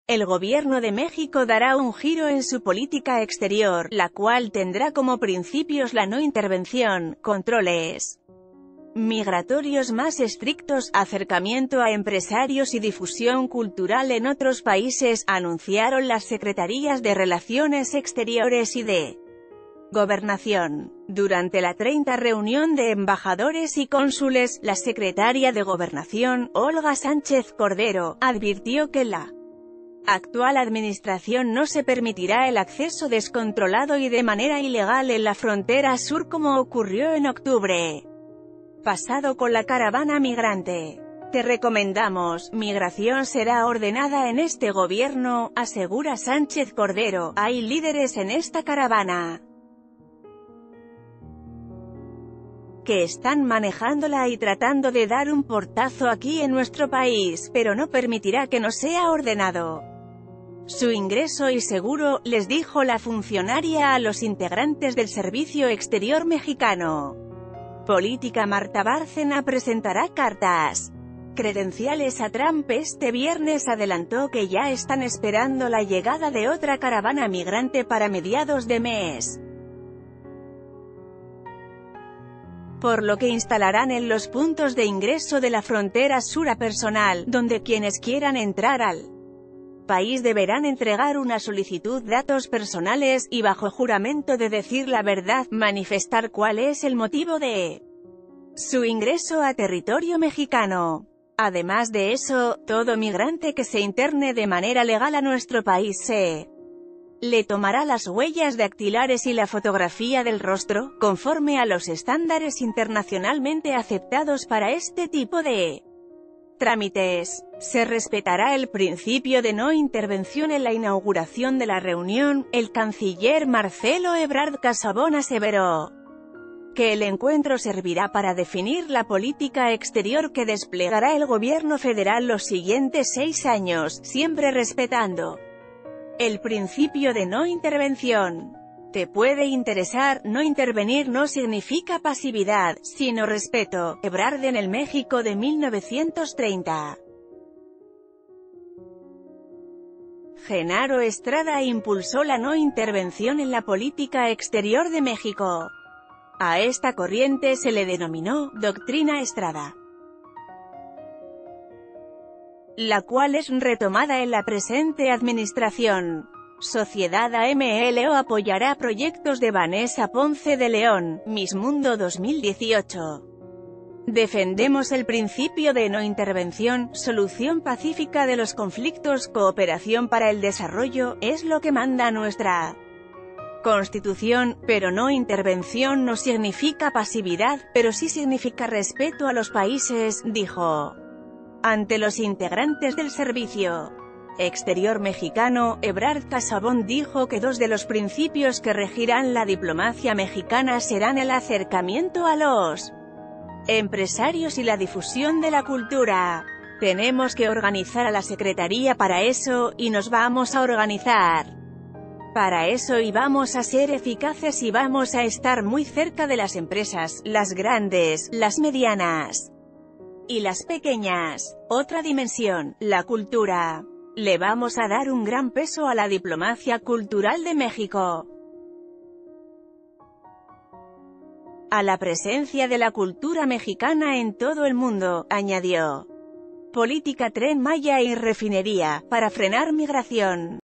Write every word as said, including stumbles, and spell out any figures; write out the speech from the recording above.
El gobierno de México dará un giro en su política exterior, la cual tendrá como principios la no intervención, controles migratorios más estrictos, acercamiento a empresarios y difusión cultural en otros países, anunciaron las secretarías de Relaciones Exteriores y de Gobernación. Durante la treinta reunión de embajadores y cónsules, la secretaria de Gobernación, Olga Sánchez Cordero, advirtió que la actual administración no se permitirá el acceso descontrolado y de manera ilegal en la frontera sur como ocurrió en octubre pasado con la caravana migrante. Te recomendamos, migración será ordenada en este gobierno, asegura Sánchez Cordero. Hay líderes en esta caravana que están manejándola y tratando de dar un portazo aquí en nuestro país, pero no permitirá que no sea ordenado su ingreso y seguro, les dijo la funcionaria a los integrantes del Servicio Exterior mexicano. Política. Marta Bárcena presentará cartas credenciales a Trump este viernes. Adelantó que ya están esperando la llegada de otra caravana migrante para mediados de mes, por lo que instalarán en los puntos de ingreso de la frontera sur a personal, donde quienes quieran entrar al país deberán entregar una solicitud, datos personales, y bajo juramento de decir la verdad, manifestar cuál es el motivo de su ingreso a territorio mexicano. Además de eso, todo migrante que se interne de manera legal a nuestro país se le tomará las huellas dactilares y la fotografía del rostro, conforme a los estándares internacionalmente aceptados para este tipo de trámites. Se respetará el principio de no intervención. En la inauguración de la reunión, el canciller Marcelo Ebrard Casabón aseveró que el encuentro servirá para definir la política exterior que desplegará el gobierno federal los siguientes seis años, siempre respetando el principio de no intervención. Te puede interesar, no intervenir no significa pasividad, sino respeto. Ebrard en el México de mil novecientos treinta. Genaro Estrada impulsó la no intervención en la política exterior de México. A esta corriente se le denominó «Doctrina Estrada», la cual es retomada en la presente administración. Sociedad A M L O apoyará proyectos de Vanessa Ponce de León, Miss Mundo dos mil dieciocho. Defendemos el principio de no intervención, solución pacífica de los conflictos, cooperación para el desarrollo, es lo que manda nuestra Constitución, pero no intervención no significa pasividad, pero sí significa respeto a los países, dijo. Ante los integrantes del Servicio Exterior mexicano, Ebrard Casabón dijo que dos de los principios que regirán la diplomacia mexicana serán el acercamiento a los empresarios y la difusión de la cultura. Tenemos que organizar a la Secretaría para eso, y nos vamos a organizar para eso y vamos a ser eficaces y vamos a estar muy cerca de las empresas, las grandes, las medianas y las pequeñas. Otra dimensión, la cultura. Le vamos a dar un gran peso a la diplomacia cultural de México, a la presencia de la cultura mexicana en todo el mundo, añadió. Política. Tren Maya y refinería, para frenar migración.